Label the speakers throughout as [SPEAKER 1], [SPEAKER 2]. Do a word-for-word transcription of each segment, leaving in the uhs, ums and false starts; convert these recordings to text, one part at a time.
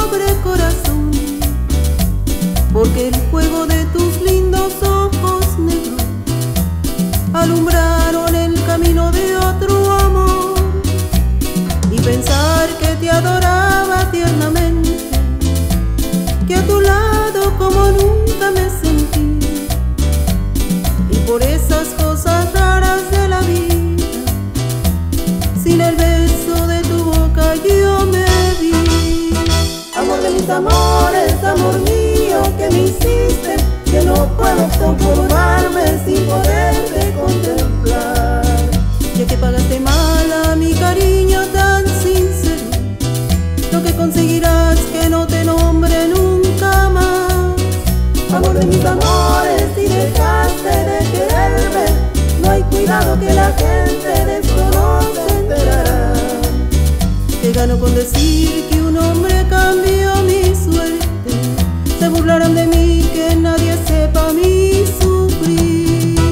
[SPEAKER 1] pobre corazón, porque el fuego de tus lindos ojos negros alumbraron el camino de otro amor. Y pensar que te adoraba tiernamente, que a tu lado como nunca me sentí, y por esas cosas raras de la vida, sin el beso de tu boca yo me vi.
[SPEAKER 2] Amor de mis amores, amor mío, que me hiciste, que no puedo conformarme sin poderte contemplar.
[SPEAKER 1] Ya que pagaste mal a mi cariño tan sincero, lo que conseguirás que no te nombre nunca más.
[SPEAKER 2] Amor de mis amores, si dejaste de quererme, no hay cuidado que la gente de esto no se enterará.
[SPEAKER 1] Que gano con decir que un hombre cambió mi suerte, se burlarán de mí, que nadie sepa mi sufrir.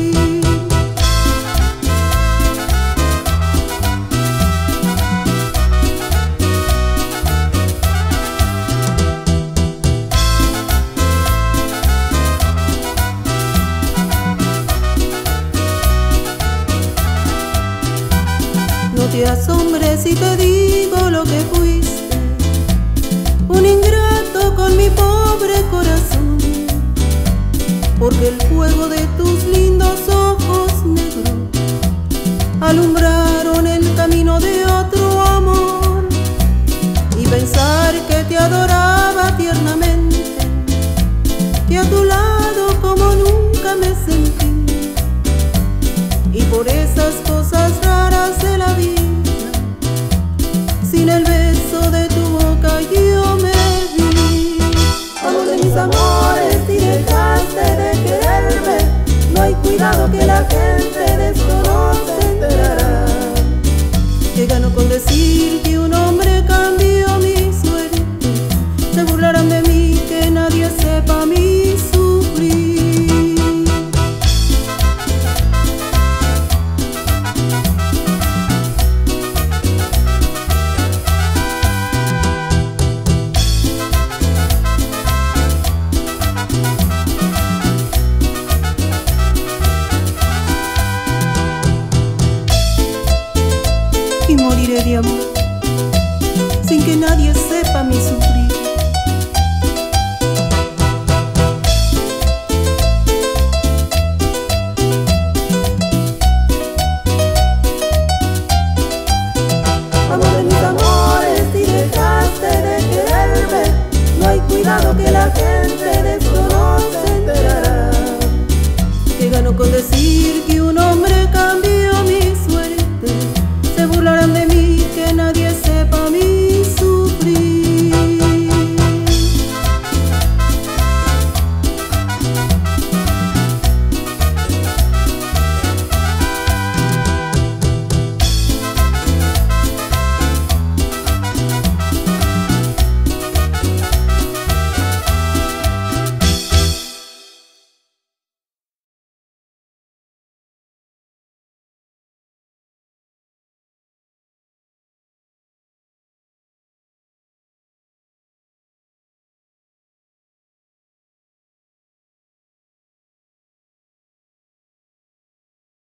[SPEAKER 1] No te asombres si te digo lo que fuiste, un ingrato con mi pobre corazón, porque el fuego de tus lindos ojos negros alumbraron el camino de otro amor. Y pensar que te adoraba tiernamente, que a tu lado como nunca me sentí, y por esas cosas raras de la vida, sin el beso de tu boca yo me vi.
[SPEAKER 2] Amor de mis amores, si dejaste de quererme, no hay cuidado que la gente de esto no se enterará.
[SPEAKER 1] Que gano con decir que un hombre cambió mi suerte, se burlarán de mí, que nadie sepa mi sufrir. Y moriré de amor, sin que nadie sepa mi sufrir.